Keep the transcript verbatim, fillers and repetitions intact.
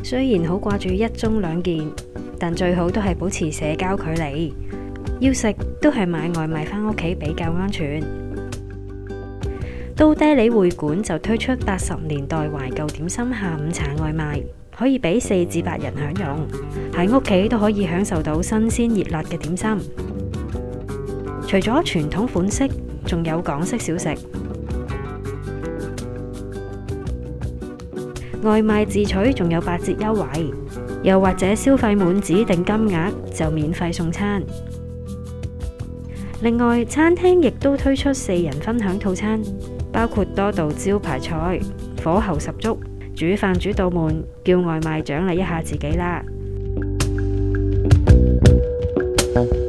雖然好掛住一盅兩件，但最好都係保持社交距離。要食都係買外賣返屋企比較安全。到爹利會館就推出八十年代懷舊點心下午茶外賣，可以俾四至八人享用，喺屋企都可以享受到新鮮熱辣嘅點心。除咗傳統款式，仲有港式小食。外賣自取仲有八折優惠，又或者消費滿指定金額就免費送餐。另外，餐廳亦都推出四人分享套餐，包括多道招牌菜，火候十足，煮飯煮到悶，叫外賣獎勵一下自己啦。